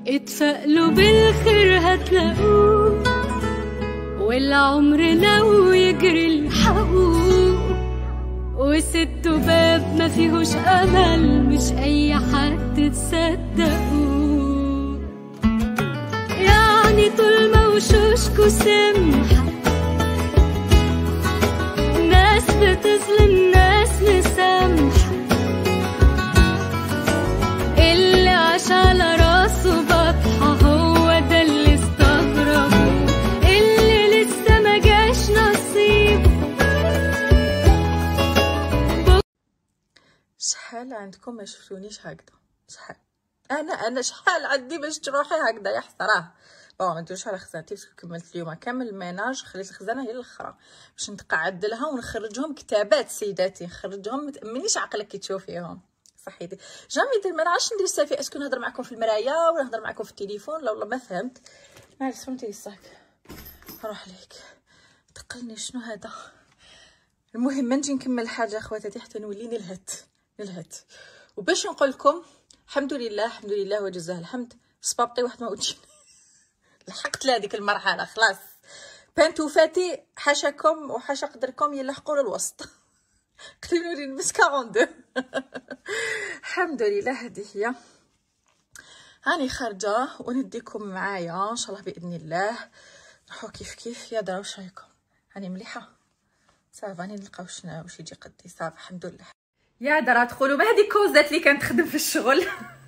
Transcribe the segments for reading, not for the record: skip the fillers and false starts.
اتفائلوا بالخير هتلاقوه، والعمر لو يجري الحقوق، وست باب ما فيهوش امل، مش اي حد تصدقوه. يعني طول ما وشوشكوا سمحة، ناس بتظلم ناس مسامحة، اللي عاش على راسه بطحة هو ده اللي استغربه، اللي لسه ما جاش نصيب. شحال عندكم ما شفتونيش هكذا؟ شحال انا شحال عندي باش تروحي هكذا يا حسراه. ما ندوش على خزانتي باسكو كملت اليوم كامل الميناج، خليت الخزانه هي الاخرى باش نتقعد لها ونخرجهم كتابات سيداتي، نخرجهم متامنيش عقلك كي تشوفيهم صحيتي. جامي ما نعرفش ندير سافي، اسكو نهضر معكم في المرايه ولا نهضر معكم في التليفون؟ لا والله ما فهمت. معليش فهمتي الصاك روح ليك تقلني شنو هذا. المهم نجي نكمل حاجه خواتاتي حتى نولي نلهت. وباش نقول لكم الحمد لله وجزاه الحمد، صبابطي واحد ما وديش لحقت لهذيك المرحله خلاص. بانتوفاتي حاشاكم وحاشا قدركم يلحقوا للوسط. قليلوا لي نلبس 42. الحمد لله. هذه هي هاني خارجه ونديكم معايا ان شاء الله باذن الله. نروحوا كيف يا دار. واش رايكم؟ هاني مليحه صافا؟ نلقاو شنو واش يجي قدي صافا الحمد لله. يا دار تقولوا ما هذيك كوزات اللي كانت تخدم في الشغل.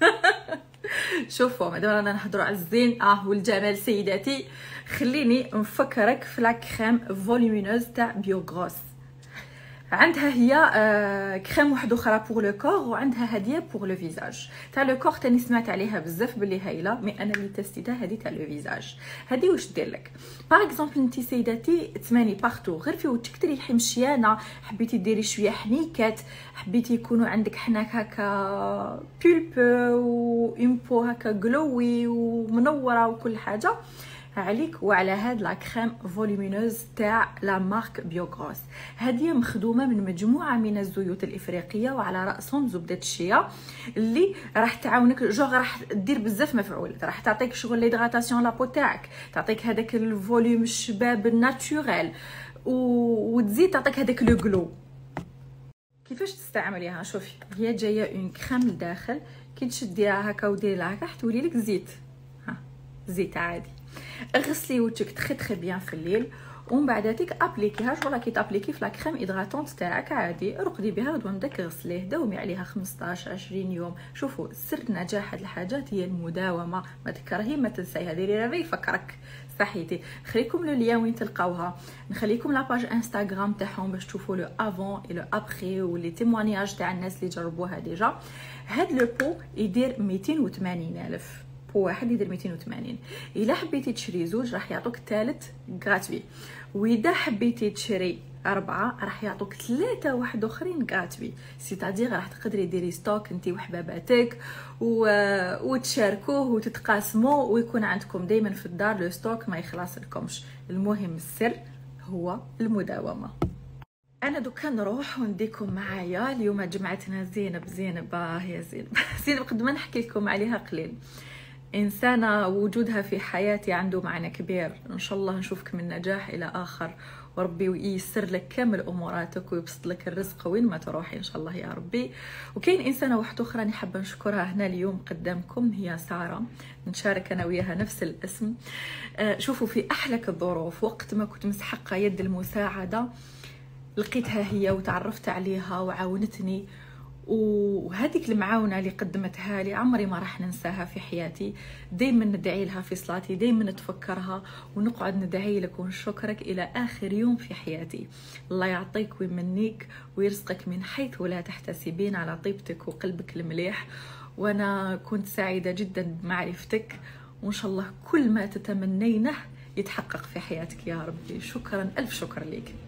شوفوا مادام رانا نهضروا على الزين والجمال سيداتي، خليني نفكرك في لا كريم فوليمينوز تاع بيوغروس. عندها هي كريم واحده اخرى بور لو كور، وعندها هديه بور لو فيزاج. تاع لو كور تاني سمعت عليها بزاف بلي هايله، مي انا اللي تستيتها هذه تاع لو فيزاج. هذه واش دير لك؟ باغ اكزومبل انت سيداتي تسماني بارتو غير في وجهك تريحي مشيانه، حبيتي ديري شويه حنيكات، حبيتي يكونوا عندك حناك هكا بولب و بو هكا غلوي ومنوره وكل حاجه، عليك وعلى هاد لا كريم فوليمينوز تاع لا مارك بيوغروس. هذه مخدومه من مجموعه من الزيوت الافريقيه، وعلى راسهم زبده الشيا اللي راح تعاونك راح دير بزاف مفعولات، راح تعطيك شغل ليدغاتاسيون لابو تاعك، تعطيك هذاك الفوليوم الشباب الناتوريل، وتزيد تعطيك هذاك لو غلو. كيفاش تستعمليها؟ شوفي هي جايه اون كريم لداخل، كي تشديها هكا وديري لها هكا حتولي لك زيت، زيت عادي. اغسلي وجهك تري بيان في الليل، ومن بعد تيك ابليكيها شغل كي تابليكي في لا كريم هيدراتونت تاعك عادي، رقدي بها غدوه بداك غسليه، داومي عليها 15 20 يوم. شوفوا سر نجاح هاد الحاجات هي المداومه، ما تكرهي ما تنسيها، ديري ريفي يفكرك صحيتي. خليكم لو ليان وين تلقاوها، نخليكم لاباج انستغرام تاعهم باش تشوفوا لو افون اي لو ابري ولي تيموانياج تاع الناس اللي جربوها ديجا. هاد لو بو يدير 280 الف، بو واحد يدير 280. الا حبيتي تشري زوج راح يعطوك الثالث غراتوي، واذا حبيتي تشري 4 راح يعطوك 3 واحد اخرين غراتوي. سيتادير راح تقدري ديري ستوك انت وحباباتك وتشاركوه وتتقاسموا، ويكون عندكم دائما في الدار لو ستوك ما يخلص لكمش. المهم السر هو المداومه. انا دوكا نروح ونديكم معايا. اليوم جمعتنا زينب يا زينب قد ما نحكي لكم عليها قليل، إنسانة وجودها في حياتي عنده معنى كبير. إن شاء الله نشوفك من نجاح إلى آخر، وربي ييسر لك كامل أموراتك ويبسط لك الرزق وين ما تروحي إن شاء الله يا ربي. وكاين إنسانة واحدة أخرى أنا حابة نشكرها هنا اليوم قدامكم، هي سارة، نشارك أنا وياها نفس الاسم. شوفوا في أحلك الظروف وقت ما كنت مستحقة يد المساعدة لقيتها هي وتعرفت عليها وعاونتني، وهذيك المعاونه اللي قدمتها لي عمري ما راح ننساها في حياتي. دائما ندعي لها في صلاتي، دائما نتفكرها ونقعد ندعي لك ونشكرك الى اخر يوم في حياتي. الله يعطيك ويمنيك ويرزقك من حيث لا تحتسبين على طيبتك وقلبك المليح، وانا كنت سعيده جدا بمعرفتك، وان شاء الله كل ما تتمنينه يتحقق في حياتك يا ربي. شكرا الف شكر لك.